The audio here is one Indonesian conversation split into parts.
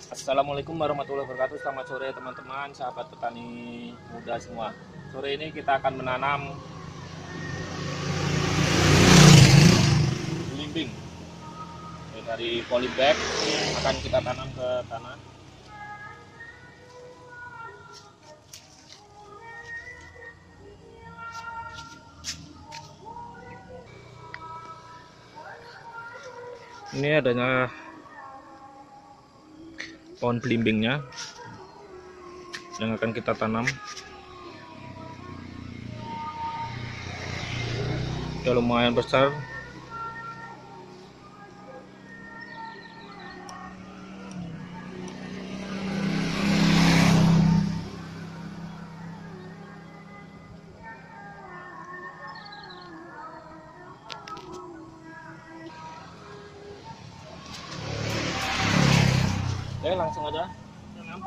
Assalamualaikum warahmatullahi wabarakatuh. Selamat sore teman-teman, sahabat petani muda semua. Sore ini kita akan menanam belimbing dari polybag, akan kita tanam ke tanah. Ini adanya pohon belimbingnya yang akan kita tanam. Ya, lumayan besar. Oke, langsung aja tanam.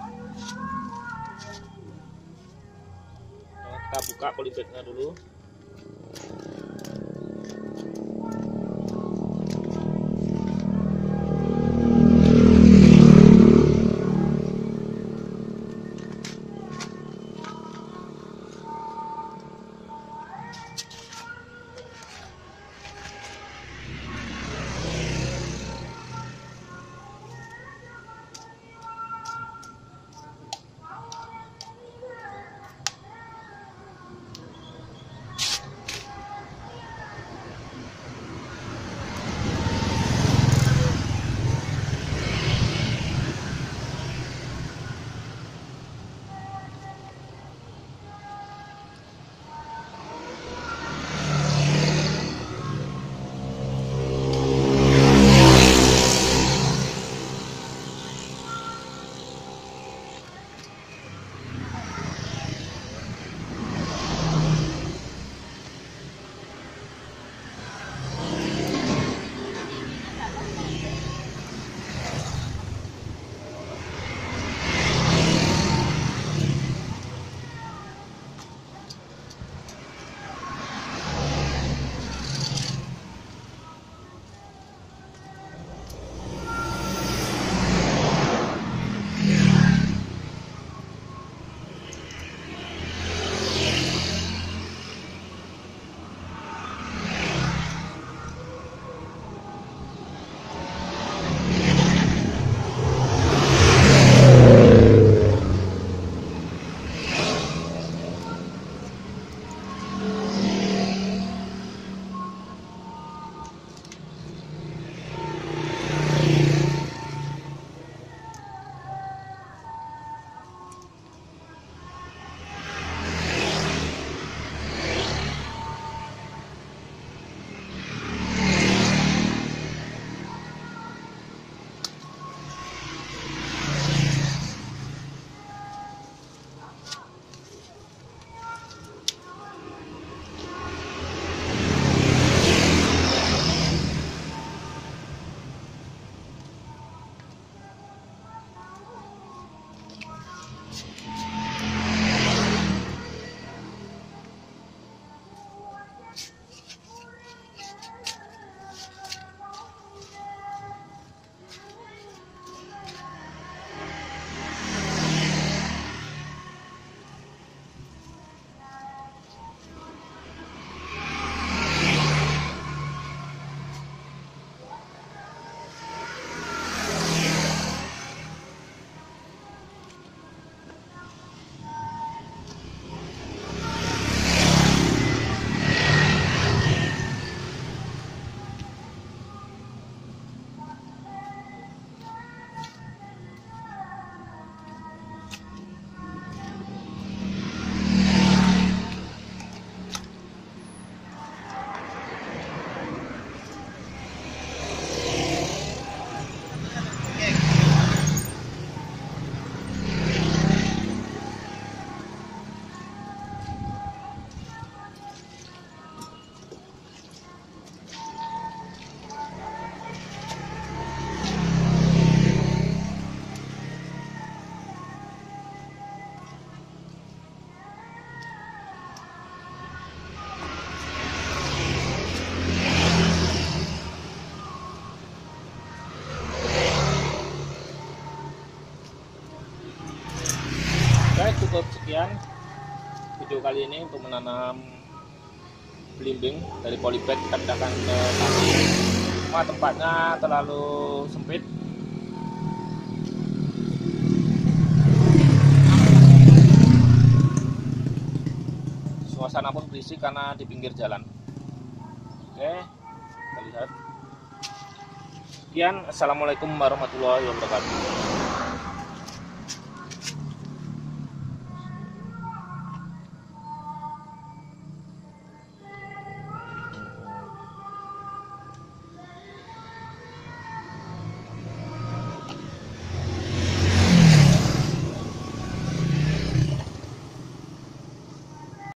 Kita buka polybagnya dulu. sekian video kali ini untuk menanam belimbing dari polybag. Kita pindahkan ke tadi. Cuma tempatnya terlalu sempit. Suasana pun berisik karena di pinggir jalan. Oke, kita lihat. Sekian, assalamualaikum warahmatullahi wabarakatuh.